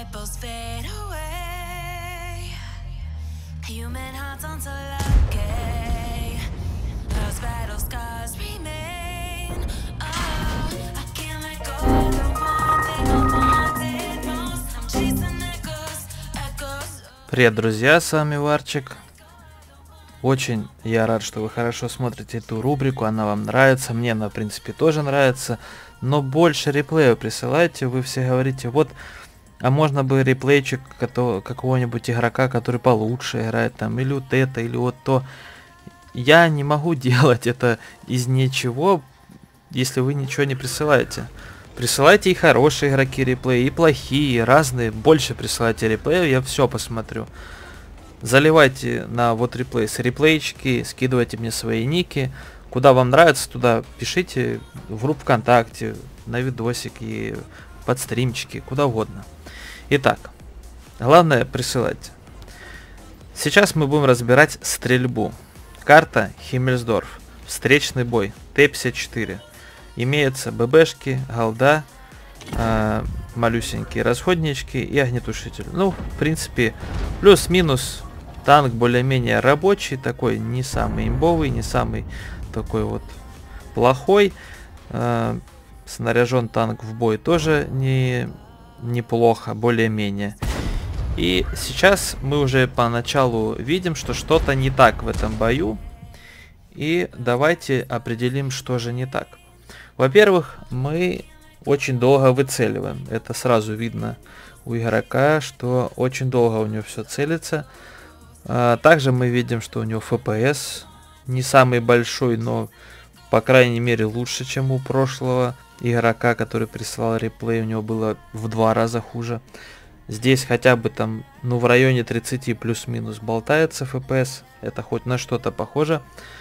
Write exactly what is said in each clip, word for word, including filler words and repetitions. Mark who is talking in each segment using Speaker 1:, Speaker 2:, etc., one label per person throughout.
Speaker 1: ripples fade away. Human hearts aren't so lucky. Those battle scars remain. Oh, I can't let go of the one thing I wanted most. I'm chasing echoes, echoes.
Speaker 2: Привет, друзья, с вами Варчик. Очень я рад, что вы хорошо смотрите эту рубрику, она вам нравится, мне она, в принципе, тоже нравится, но больше реплеев присылайте, вы все говорите, вот, а можно бы реплейчик какого-нибудь игрока, который получше играет, там, или вот это, или вот то. Я не могу делать это из ничего, если вы ничего не присылаете. Присылайте и хорошие игроки реплеи, и плохие, и разные, больше присылайте реплеев, я все посмотрю. Заливайте на вот реплейс реплейчики, скидывайте мне свои ники. Куда вам нравится, туда пишите. В группу ВКонтакте, на видосики, под стримчики, куда угодно. Итак, главное присылайте. Сейчас мы будем разбирать стрельбу. Карта Химмельсдорф. Встречный бой. Т пятьдесят четыре. Имеются ББшки, голда, э, малюсенькие расходнички и огнетушитель. Ну, в принципе, плюс-минус танк более-менее рабочий, такой не самый имбовый, не самый такой вот плохой. Э, снаряжен танк в бой тоже не, неплохо, более-менее. И сейчас мы уже поначалу видим, что что-то не так в этом бою. И давайте определим, что же не так. Во-первых, мы очень долго выцеливаем. Это сразу видно у игрока, что очень долго у него все целится. А также мы видим, что у него эф пи эс не самый большой, но по крайней мере лучше, чем у прошлого игрока, который прислал реплей. У него было в два раза хуже. Здесь хотя бы там, ну, в районе тридцати плюс-минус болтается эф пи эс. Это хоть на что-то похоже.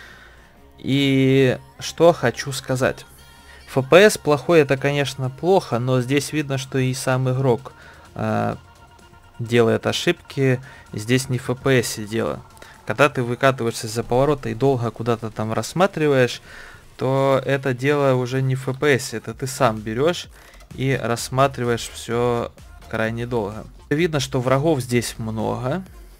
Speaker 2: И что хочу сказать. эф пи эс плохой, это, конечно, плохо, но здесь видно, что и сам игрок э, делает ошибки. Здесь не в эф пи эс дело. Когда ты выкатываешься из-за поворота и долго куда-то там рассматриваешь, то это дело уже не в эф пи эс. Это ты сам берешь и рассматриваешь все крайне долго. Видно, что врагов здесь много.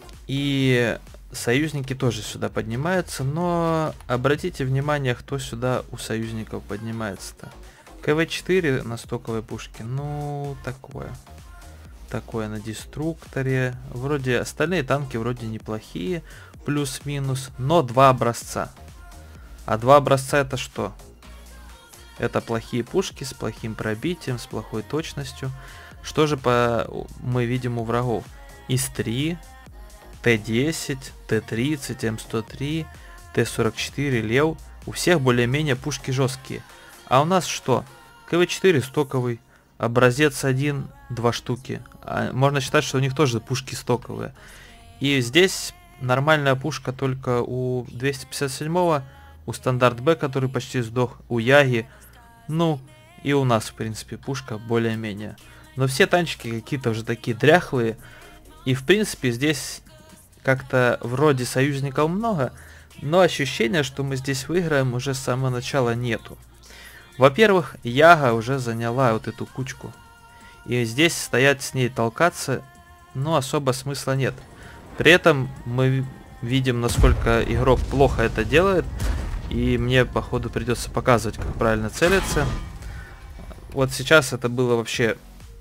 Speaker 2: И союзники тоже сюда поднимаются, но обратите внимание, кто сюда у союзников поднимается-то. ка вэ четыре на стоковой пушке, ну, такое. Такое на деструкторе. Вроде остальные танки вроде неплохие, плюс-минус, но два образца. А два образца это что? Это плохие пушки с плохим пробитием, с плохой точностью. Что же по мы видим у врагов? ИС три, Т десять, Т тридцать, М сто три, Т сорок четыре, Лев. У всех более-менее пушки жесткие. А у нас что? ка вэ четыре стоковый, образец один, два штуки. А можно считать, что у них тоже пушки стоковые. И здесь нормальная пушка только у двести пятьдесят седьмого, у стандарт Б, который почти сдох, у Яги. Ну, и у нас, в принципе, пушка более-менее. Но все танчики какие-то уже такие дряхлые. И, в принципе, здесь как-то вроде союзников много, но ощущение, что мы здесь выиграем, уже с самого начала нету. Во-первых, Яга уже заняла вот эту кучку. И здесь стоять с ней толкаться, ну, особо смысла нет. При этом мы видим, насколько игрок плохо это делает. И мне, походу, придется показывать, как правильно целиться. Вот сейчас это было вообще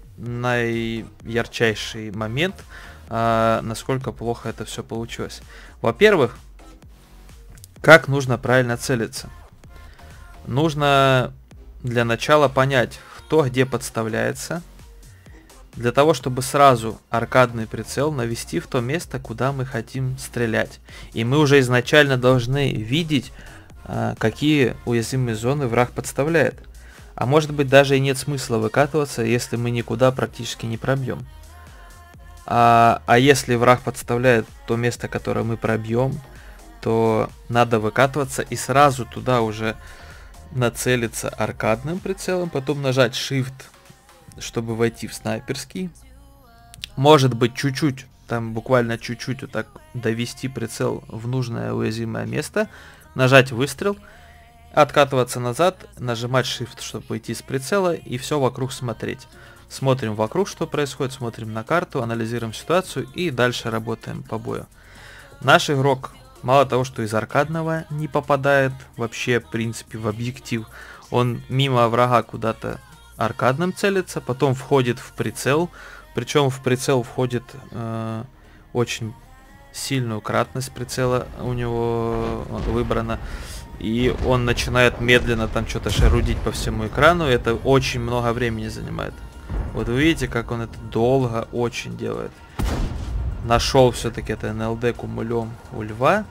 Speaker 2: наиярчайший момент, а, насколько плохо это все получилось. Во-первых, как нужно правильно целиться? Нужно для начала понять, кто где подставляется, для того, чтобы сразу аркадный прицел навести в то место, куда мы хотим стрелять. И мы уже изначально должны видеть, а, какие уязвимые зоны враг подставляет. А может быть, даже и нет смысла выкатываться, если мы никуда практически не пробьем. А, а если враг подставляет то место, которое мы пробьем, то надо выкатываться и сразу туда уже нацелиться аркадным прицелом, потом нажать Shift, чтобы войти в снайперский. Может быть, чуть-чуть, там буквально чуть-чуть вот так довести прицел в нужное уязвимое место, нажать выстрел, откатываться назад, нажимать Shift, чтобы выйти с прицела и все вокруг смотреть. Смотрим вокруг, что происходит, смотрим на карту, анализируем ситуацию и дальше работаем по бою. Наш игрок мало того, что из аркадного не попадает вообще, в принципе, в объектив, он мимо врага куда-то аркадным целится, потом входит в прицел, причем в прицел входит э, очень сильную кратность прицела у него выбрана, и он начинает медленно там что-то шарудить по всему экрану, и это очень много времени занимает. Вот вы видите, как он это долго очень делает. Нашел все-таки это эн эл дэ кумулем у льва,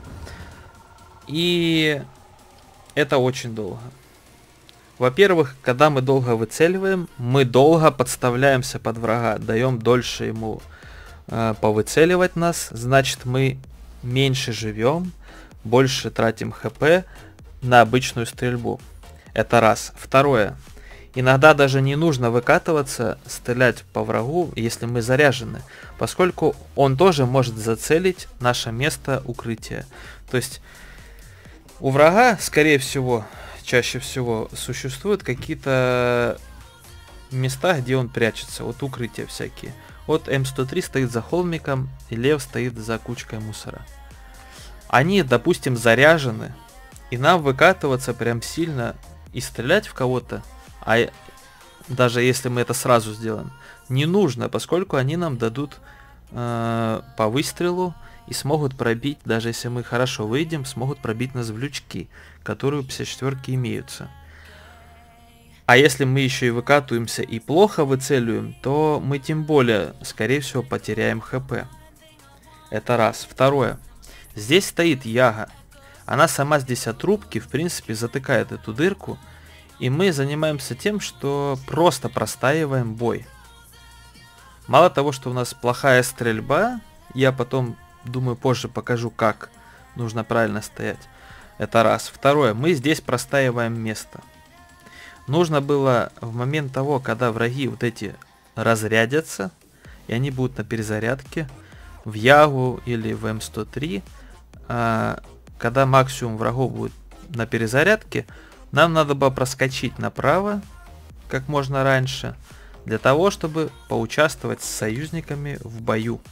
Speaker 2: и это очень долго. Во-первых, когда мы долго выцеливаем, мы долго подставляемся под врага, даем дольше ему э, повыцеливать нас, значит мы меньше живем, больше тратим хп на обычную стрельбу. Это раз. Второе. Иногда даже не нужно выкатываться, стрелять по врагу, если мы заряжены, поскольку он тоже может зацелить наше место укрытия. То есть у врага, скорее всего, чаще всего существуют какие-то места, где он прячется. Вот укрытия всякие. Вот эм сто три стоит за холмиком, и лев стоит за кучкой мусора. Они, допустим, заряжены, и нам выкатываться прям сильно и стрелять в кого-то, а даже если мы это сразу сделаем, не нужно, поскольку они нам дадут э, по выстрелу и смогут пробить, даже если мы хорошо выйдем, смогут пробить нас в лючки, которые у пятьдесят четвёрки имеются. А если мы еще и выкатываемся и плохо выцеливаем, то мы тем более, скорее всего, потеряем хп. Это раз. Второе. Здесь стоит яга. Она сама здесь от рубки, в принципе, затыкает эту дырку. И мы занимаемся тем, что просто простаиваем бой. Мало того, что у нас плохая стрельба, я потом, думаю, позже покажу, как нужно правильно стоять. Это раз. Второе. Мы здесь простаиваем место. Нужно было в момент того, когда враги вот эти разрядятся, и они будут на перезарядке, в Ягу или в эм сто три, а, когда максимум врагов будет на перезарядке, нам надо было проскочить направо как можно раньше, для того, чтобы поучаствовать с союзниками в бою.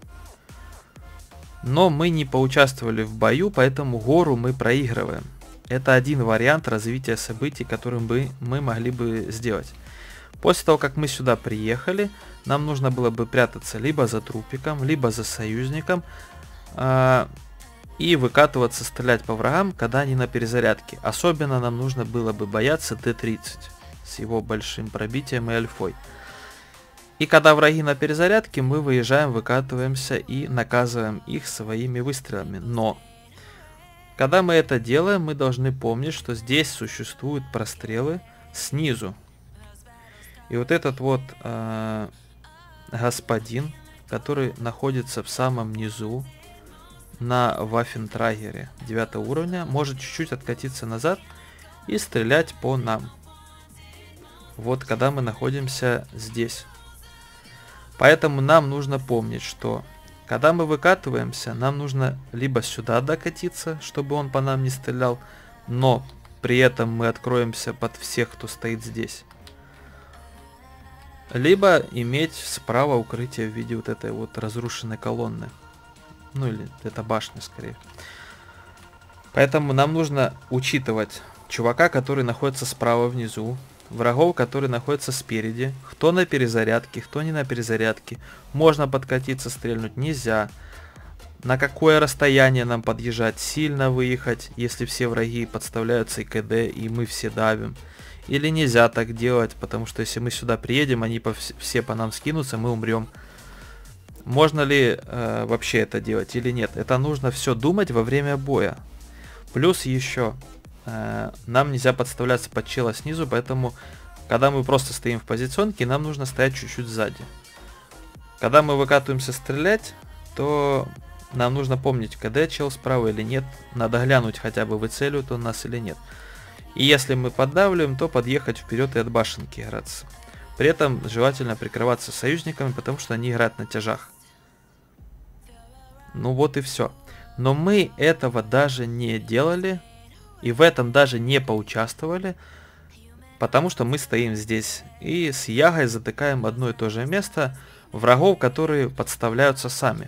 Speaker 2: Но мы не поучаствовали в бою, поэтому гору мы проигрываем. Это один вариант развития событий, которым бы мы могли бы сделать. После того, как мы сюда приехали, нам нужно было бы прятаться либо за трупиком, либо за союзником, э, и выкатываться, стрелять по врагам, когда они на перезарядке. Особенно нам нужно было бы бояться тэ тридцать с его большим пробитием и альфой. И когда враги на перезарядке, мы выезжаем, выкатываемся и наказываем их своими выстрелами. Но когда мы это делаем, мы должны помнить, что здесь существуют прострелы снизу. И вот этот вот э, господин, который находится в самом низу на Ваффентрагере девятого уровня, может чуть-чуть откатиться назад и стрелять по нам. Вот когда мы находимся здесь. Поэтому нам нужно помнить, что когда мы выкатываемся, нам нужно либо сюда докатиться, чтобы он по нам не стрелял, но при этом мы откроемся под всех, кто стоит здесь. Либо иметь справа укрытие в виде вот этой вот разрушенной колонны. Ну или это башня скорее. Поэтому нам нужно учитывать чувака, который находится справа внизу, врагов, которые находятся спереди, кто на перезарядке, кто не на перезарядке. Можно подкатиться, стрельнуть, нельзя. На какое расстояние нам подъезжать, сильно выехать, если все враги подставляются и ка дэ, и мы все давим. Или нельзя так делать, потому что если мы сюда приедем, они по вс все по нам скинутся, мы умрем. Можно ли э, вообще это делать или нет? Это нужно все думать во время боя. Плюс еще э, нам нельзя подставляться под чела снизу, поэтому когда мы просто стоим в позиционке, нам нужно стоять чуть-чуть сзади. Когда мы выкатываемся стрелять, то нам нужно помнить, ка дэ чел справа или нет. Надо глянуть хотя бы, выцеливает он нас или нет. И если мы поддавливаем, то подъехать вперед и от башенки играться. При этом желательно прикрываться союзниками, потому что они играют на тяжах. Ну вот и все. Но мы этого даже не делали. И в этом даже не поучаствовали. Потому что мы стоим здесь и с Ягой затыкаем одно и то же место врагов, которые подставляются сами.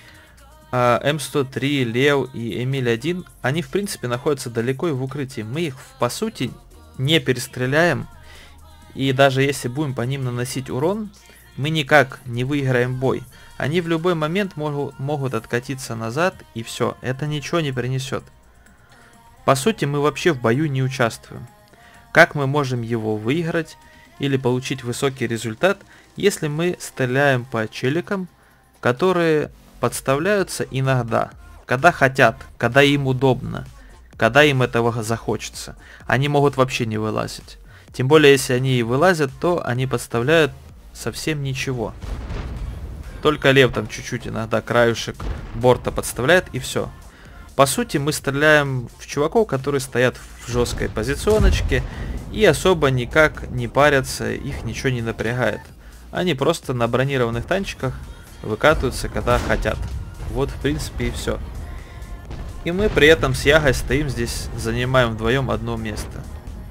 Speaker 2: эм сто три, Лев и Эмиль один, они в принципе находятся далеко и в укрытии. Мы их по сути не перестреляем. И даже если будем по ним наносить урон, мы никак не выиграем бой. Они в любой момент могут, могут откатиться назад, и все, это ничего не принесет. По сути, мы вообще в бою не участвуем. Как мы можем его выиграть или получить высокий результат, если мы стреляем по челикам, которые подставляются иногда, когда хотят, когда им удобно, когда им этого захочется. Они могут вообще не вылазить. Тем более, если они и вылазят, то они подставляют совсем ничего. Только Лев там чуть-чуть иногда краюшек борта подставляет, и все. По сути, мы стреляем в чуваков, которые стоят в жесткой позиционочке и особо никак не парятся, их ничего не напрягает. Они просто на бронированных танчиках выкатываются, когда хотят. Вот, в принципе, и все. И мы при этом с Ягой стоим здесь, занимаем вдвоем одно место.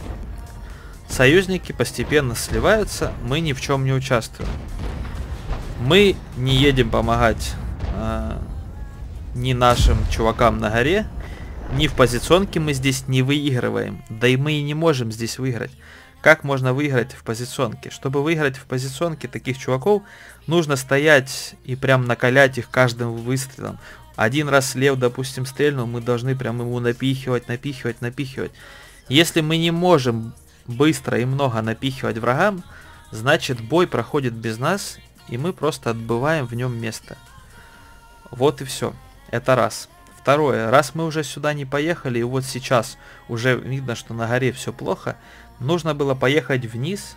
Speaker 2: Союзники постепенно сливаются, мы ни в чем не участвуем. Мы не едем помогать э, ни нашим чувакам на горе, ни в позиционке мы здесь не выигрываем. Да и мы и не можем здесь выиграть. Как можно выиграть в позиционке? Чтобы выиграть в позиционке таких чуваков, нужно стоять и прям накалять их каждым выстрелом. Один раз Лев, допустим, стрельнул, мы должны прям ему напихивать, напихивать, напихивать. Если мы не можем быстро и много напихивать врагам, значит бой проходит без нас, и мы просто отбываем в нем место. Вот и все. Это раз. Второе. Раз мы уже сюда не поехали, и вот сейчас уже видно, что на горе все плохо, нужно было поехать вниз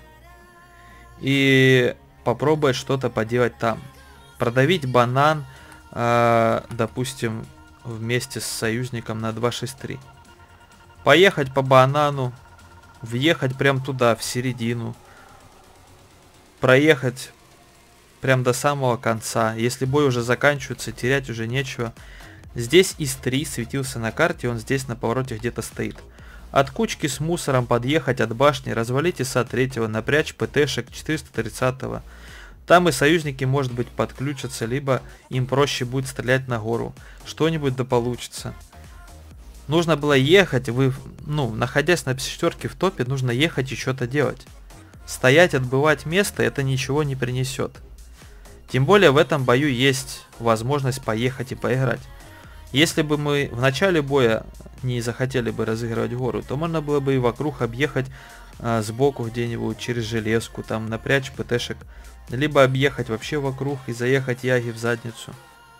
Speaker 2: и попробовать что-то поделать там. Продавить банан, э, допустим, вместе с союзником на два шесть три. Поехать по банану, въехать прям туда, в середину, проехать прям до самого конца. Если бой уже заканчивается, терять уже нечего. Здесь ИС три светился на карте, он здесь на повороте где-то стоит. От кучки с мусором подъехать от башни, развалить ИСа три, напрячь ПТшек четыреста тридцатого. Там и союзники, может быть, подключатся, либо им проще будет стрелять на гору. Что-нибудь да получится. Нужно было ехать, вы, ну, находясь на пятьдесят четвёрке в топе, нужно ехать и что-то делать. Стоять, отбывать место, это ничего не принесет. Тем более в этом бою есть возможность поехать и поиграть. Если бы мы в начале боя не захотели бы разыгрывать гору, то можно было бы и вокруг объехать а, сбоку где-нибудь через железку, там напрячь ПТшек, либо объехать вообще вокруг и заехать Яги в задницу.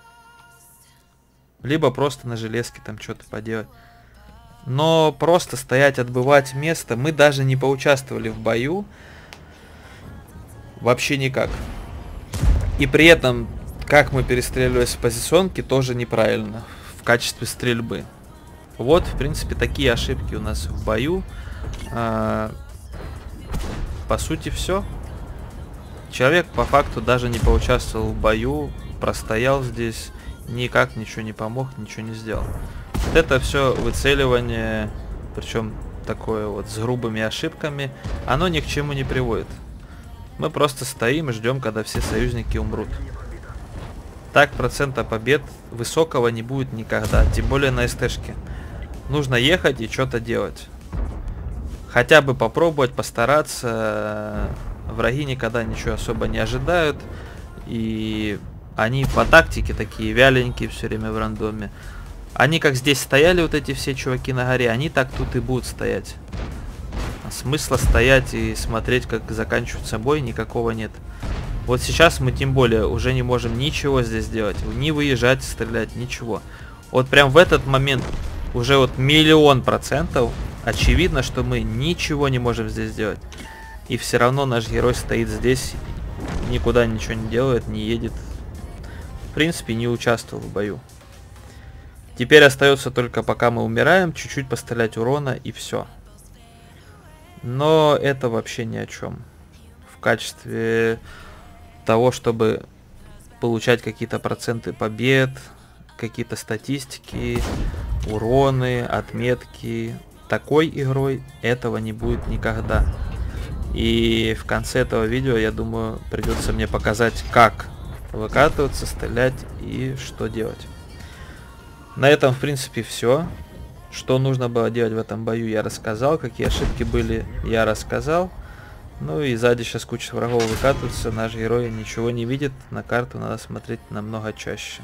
Speaker 2: Либо просто на железке там что-то поделать. Но просто стоять, отбывать место, мы даже не поучаствовали в бою. Вообще никак. И при этом, как мы перестреливались в позиционке, тоже неправильно. В качестве стрельбы. Вот, в принципе, такие ошибки у нас в бою. А, по сути, все. Человек, по факту, даже не поучаствовал в бою. Простоял здесь. Никак ничего не помог, ничего не сделал. Вот это все выцеливание, причем такое вот с грубыми ошибками, оно ни к чему не приводит. Мы просто стоим и ждем, когда все союзники умрут. Так процента побед высокого не будет никогда, тем более на СТшке. Нужно ехать и что-то делать. Хотя бы попробовать, постараться. Враги никогда ничего особо не ожидают. И они по тактике такие вяленькие все время в рандоме. Они как здесь стояли, вот эти все чуваки на горе, они так тут и будут стоять. Смысла стоять и смотреть, как заканчивается бой, никакого нет. Вот сейчас мы тем более уже не можем ничего здесь делать. Ни выезжать, стрелять, ничего. Вот прям в этот момент уже вот миллион процентов очевидно, что мы ничего не можем здесь сделать. И все равно наш герой стоит здесь, никуда ничего не делает, не едет. В принципе, не участвовал в бою. Теперь остается только, пока мы умираем, чуть-чуть пострелять урона и все. Но это вообще ни о чем. В качестве того, чтобы получать какие-то проценты побед, какие-то статистики, уроны, отметки, такой игрой этого не будет никогда. И в конце этого видео, я думаю, придется мне показать, как выкатываться, стрелять и что делать. На этом, в принципе, все. Что нужно было делать в этом бою, я рассказал. Какие ошибки были, я рассказал. Ну и сзади сейчас куча врагов выкатывается. Наш герой ничего не видит. На карту надо смотреть намного чаще.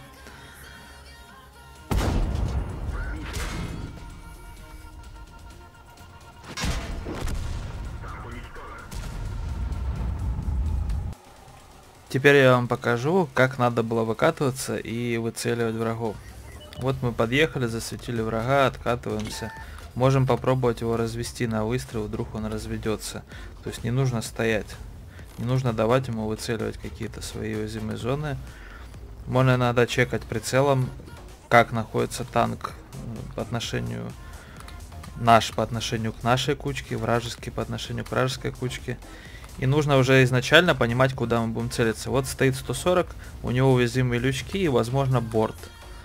Speaker 2: Теперь я вам покажу, как надо было выкатываться и выцеливать врагов. Вот мы подъехали, засветили врага, откатываемся. Можем попробовать его развести на выстрел, вдруг он разведется. То есть не нужно стоять. Не нужно давать ему выцеливать какие-то свои уязвимые зоны. Можно иногда чекать прицелом, как находится танк по отношению наш по отношению к нашей кучке, вражеский по отношению к вражеской кучке. И нужно уже изначально понимать, куда мы будем целиться. Вот стоит сто сорок, у него уязвимые лючки и, возможно, борт.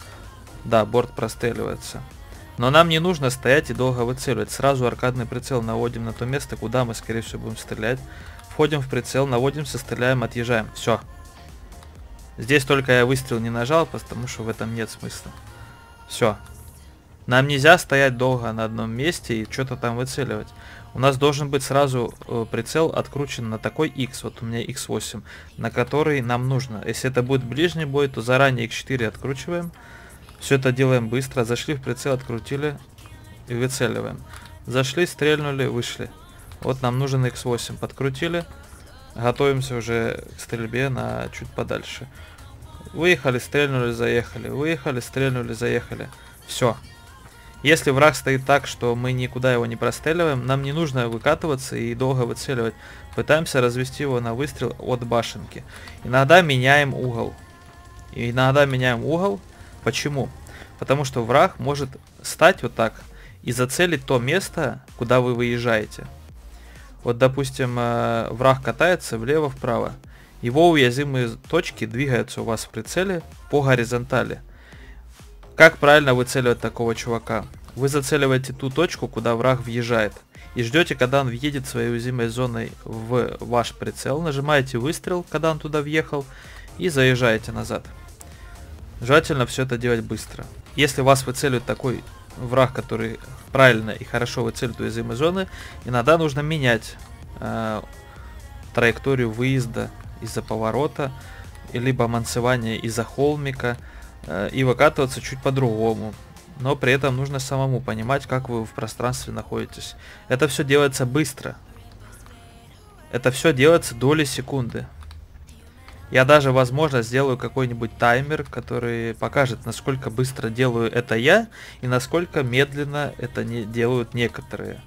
Speaker 2: Да, борт простреливается. Но нам не нужно стоять и долго выцеливать. Сразу аркадный прицел наводим на то место, куда мы, скорее всего, будем стрелять. Входим в прицел, наводимся, стреляем, отъезжаем. Все. Здесь только я выстрел не нажал, потому что в этом нет смысла. Все. Нам нельзя стоять долго на одном месте и что-то там выцеливать. У нас должен быть сразу э, прицел откручен на такой X, вот у меня икс восемь, на который нам нужно. Если это будет ближний бой, то заранее икс четыре откручиваем. Все это делаем быстро. Зашли в прицел, открутили и выцеливаем. Зашли, стрельнули, вышли. Вот нам нужен икс восемь. Подкрутили. Готовимся уже к стрельбе на чуть подальше. Выехали, стрельнули, заехали. Выехали, стрельнули, заехали. Все. Если враг стоит так, что мы никуда его не простреливаем, нам не нужно выкатываться и долго выцеливать. Пытаемся развести его на выстрел от башенки. Иногда меняем угол. И иногда меняем угол. Почему? Потому что враг может стать вот так и зацелить то место, куда вы выезжаете. Вот, допустим, враг катается влево-вправо. Его уязвимые точки двигаются у вас в прицеле по горизонтали. Как правильно выцеливать такого чувака? Вы зацеливаете ту точку, куда враг въезжает. И ждете, когда он въедет своей уязвимой зоной в ваш прицел. Нажимаете выстрел, когда он туда въехал. И заезжаете назад. Желательно все это делать быстро. Если вас выцеливает такой враг, который правильно и хорошо выцеливает уязвимые зоны, иногда нужно менять э, траекторию выезда из-за поворота, либо мансевания из-за холмика, э, и выкатываться чуть по-другому. Но при этом нужно самому понимать, как вы в пространстве находитесь. Это все делается быстро. Это все делается доли секунды. Я даже, возможно, сделаю какой-нибудь таймер, который покажет, насколько быстро делаю это я и насколько медленно это не делают некоторые.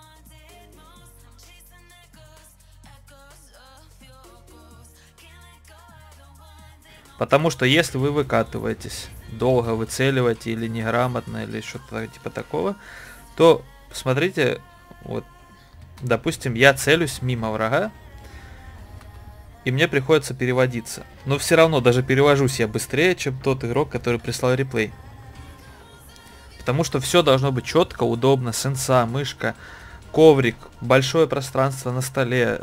Speaker 2: Потому что если вы выкатываетесь, долго выцеливаете или неграмотно, или что-то типа такого, то смотрите, вот, допустим, я целюсь мимо врага, и мне приходится переводиться. Но все равно даже перевожусь я быстрее, чем тот игрок, который прислал реплей. Потому что все должно быть четко, удобно. Сенса, мышка, коврик, большое пространство на столе.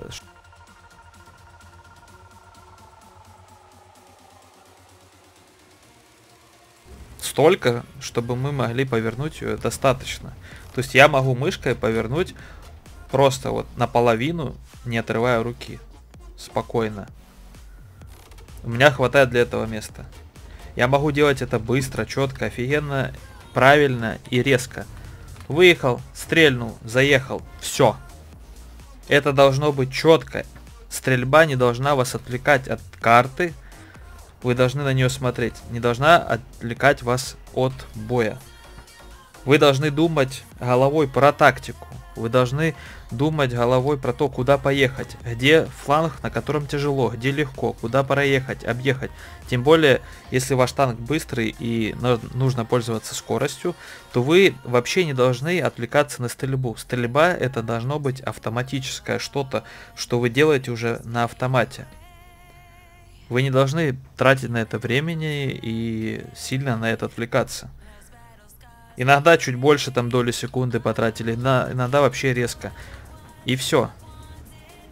Speaker 2: Столько, чтобы мы могли повернуть ее достаточно. То есть я могу мышкой повернуть просто вот наполовину, не отрывая руки. Спокойно. У меня хватает для этого места. Я могу делать это быстро, четко, офигенно, правильно и резко. Выехал, стрельнул, заехал. Все. Это должно быть четко. Стрельба не должна вас отвлекать от карты. Вы должны на нее смотреть. Не должна отвлекать вас от боя. Вы должны думать головой про тактику. Вы должны думать головой про то, куда поехать, где фланг, на котором тяжело, где легко, куда проехать, объехать. Тем более, если ваш танк быстрый и нужно пользоваться скоростью, то вы вообще не должны отвлекаться на стрельбу. Стрельба — это должно быть автоматическое что-то, что вы делаете уже на автомате. Вы не должны тратить на это времени и сильно на это отвлекаться. Иногда чуть больше там доли секунды потратили, иногда вообще резко. И все.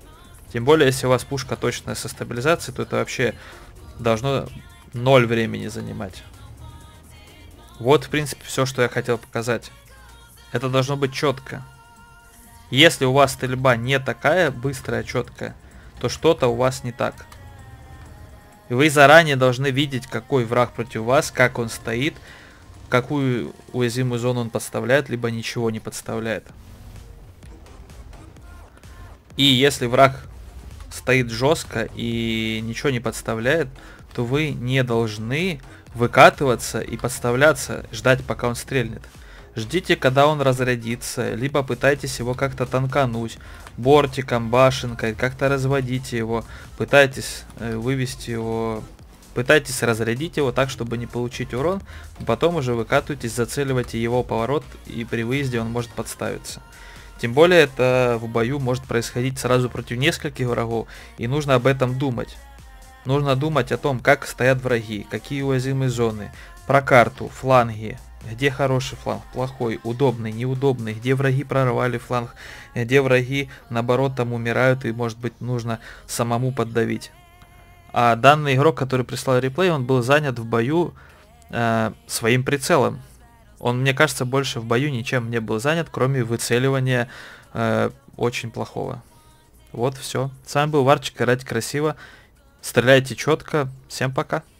Speaker 2: Тем более, если у вас пушка точная со стабилизацией, то это вообще должно ноль времени занимать. Вот, в принципе, все, что я хотел показать. Это должно быть четко. Если у вас стрельба не такая быстрая, четкая, то что-то у вас не так. И вы заранее должны видеть, какой враг против вас, как он стоит, какую уязвимую зону он подставляет, либо ничего не подставляет. И если враг стоит жестко и ничего не подставляет, то вы не должны выкатываться и подставляться, ждать, пока он стрельнет. Ждите, когда он разрядится, либо пытайтесь его как-то танкануть бортиком, башенкой, как-то разводите его, пытайтесь э, вывести его, пытайтесь разрядить его так, чтобы не получить урон, потом уже выкатывайтесь, зацеливайте его поворот, и при выезде он может подставиться. Тем более это в бою может происходить сразу против нескольких врагов, и нужно об этом думать. Нужно думать о том, как стоят враги, какие уязвимые зоны, про карту, фланги, где хороший фланг, плохой, удобный, неудобный, где враги прорвали фланг, где враги наоборот там умирают и может быть нужно самому поддавить. А данный игрок, который прислал реплей, он был занят в бою э, своим прицелом. Он, мне кажется, больше в бою ничем не был занят, кроме выцеливания э, очень плохого. Вот все. С вами был Варчик, играйте красиво, стреляйте четко. Всем пока.